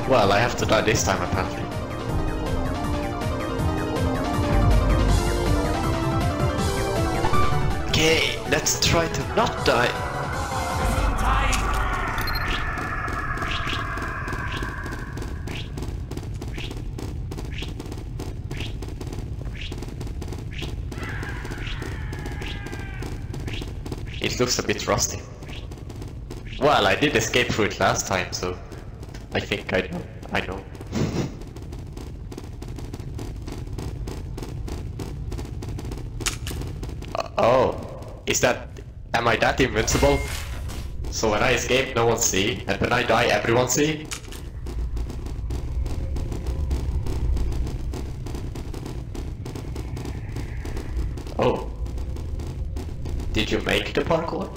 Well, I have to die this time apparently. Okay, let's try to not die. It looks a bit rusty. Well, I did escape through it last time, so I think I know. Oh, am I that invincible? So when I escape, no one see, and when I die, everyone see? Oh. Did you make the parkour?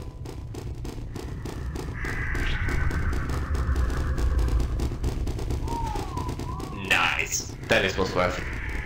Nice. Then it was worth it.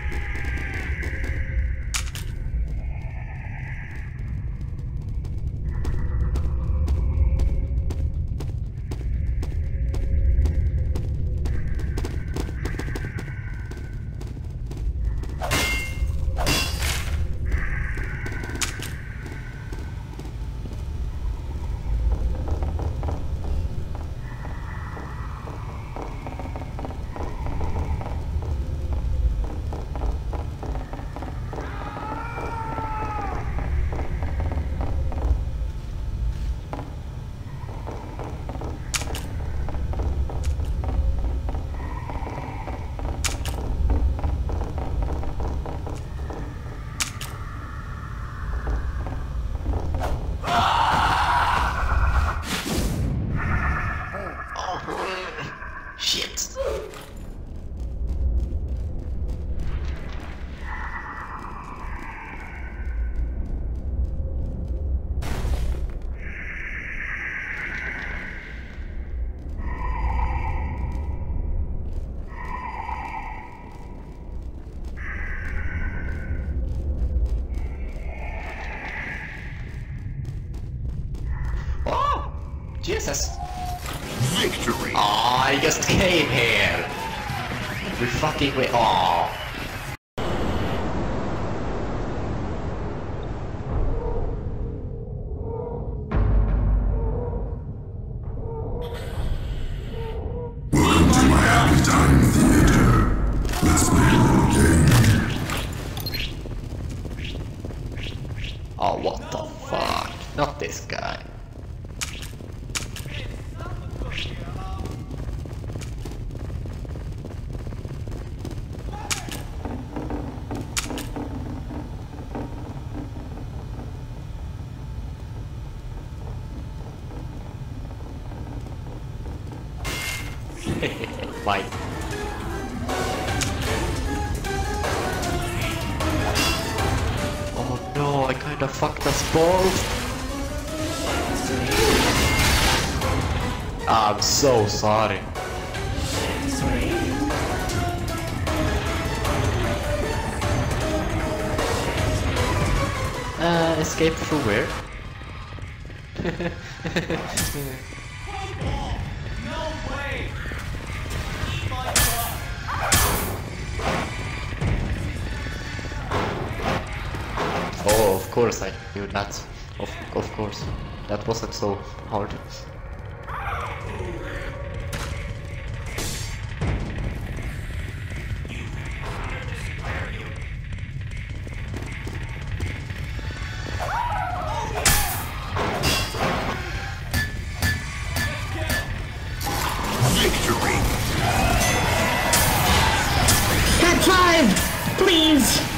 Shit. Oh, Jesus. Victory! Oh, I just came here! We fucking wait. Oh. Welcome to my happy time theater. Let's play a little game. Oh, what the fuck? Not this guy. Mike. Oh no, I kinda fucked us both. I'm so sorry. Escape through where? Oh, of course I knew that. Of course. That wasn't so hard. Victory! Cat 5! Please!